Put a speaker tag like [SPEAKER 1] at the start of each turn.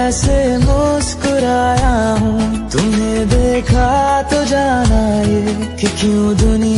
[SPEAKER 1] ऐसे मुस्कुराया हूँ, तुम्हें देखा तो जाना ये कि क्यों दुनिया